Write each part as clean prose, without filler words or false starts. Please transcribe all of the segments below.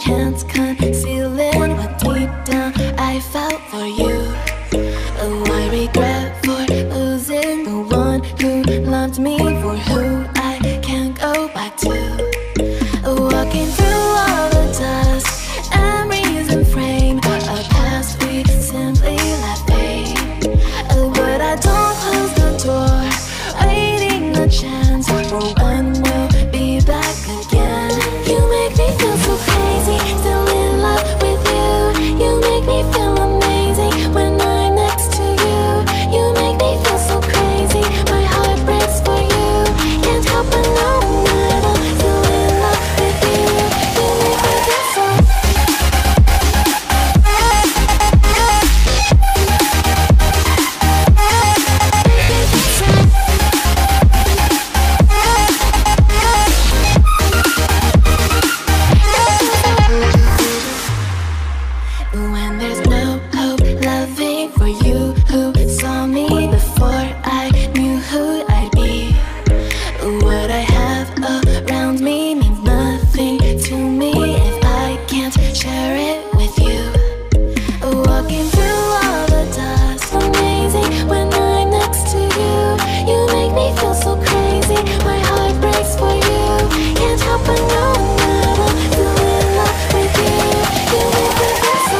chance concealing what deep down I felt for you. Oh, I regret for losing the one who loved me for who I can't go back to. Walking through all the dust, memories and frame, a past we simply let fade. But I don't close the door, waiting a chance for when we'll be back again. You make me feel so crazy, still in love with you. You make me feel amazing when I'm next to you. You make me feel so crazy, my heart breaks for you. Can't help but know that I'm still in love with you. You make me feel so. When there's no hope loving for you who saw me before I knew who I'd be. What I have around me means nothing to me if I can't share it with you. Walking through all the dust, amazing when I'm next to you. You make me feel so crazy, my heart breaks for you. Can't help but know that I'm still in love with you. You make me feel so.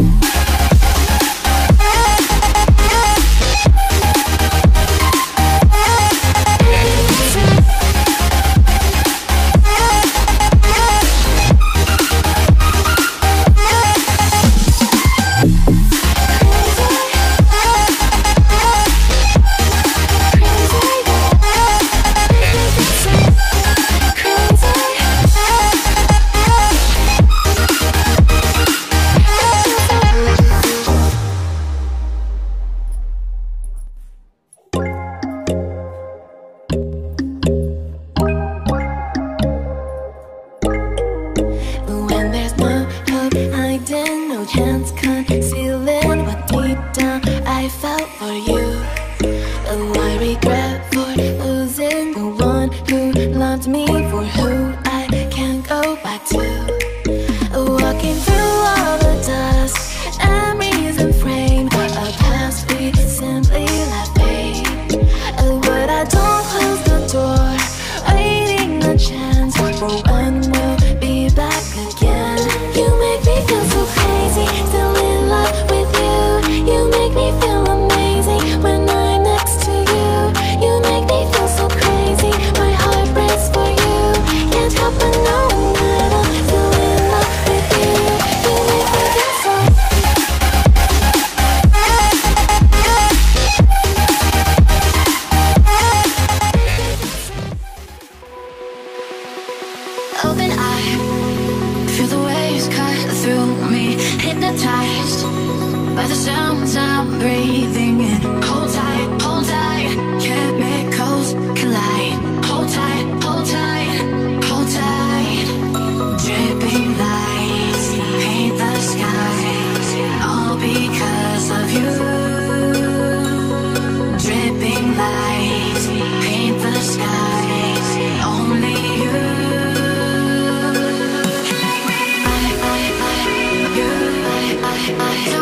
When there's no hope hiding, no chance concealing what deep down I felt for you. Oh, I regret for losing the one who loved me for who I can't go back to. Walking through all the dust, memories and frame, a past we simply let fade. But I don't close the door, waiting a chance for when we'll be back again. You make me feel so crazy, still in love with you. You make me feel amazing when I'm next to you. You make me feel so crazy, my heart breaks for you. Can't help but know that I'm still in love with you. You make me feel so. Open eye, feel the waves cut through me, hypnotized by the sounds I'm breathing in. Hold tight, chemicals collide. Hold tight, hold tight, hold tight. Dripping lights paint the skies, all because of you. Dripping lights paint the skies, only you. So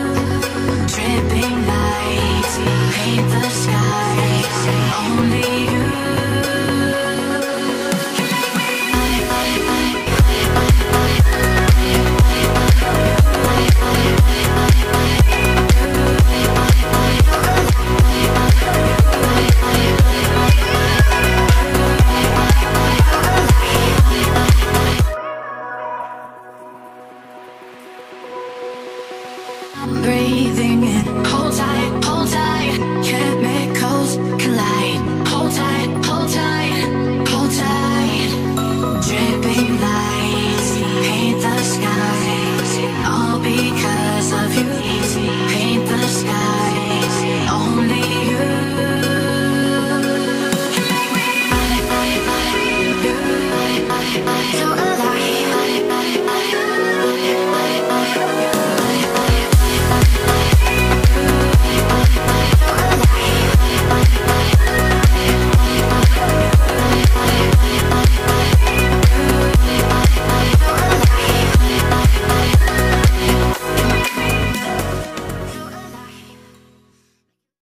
only you.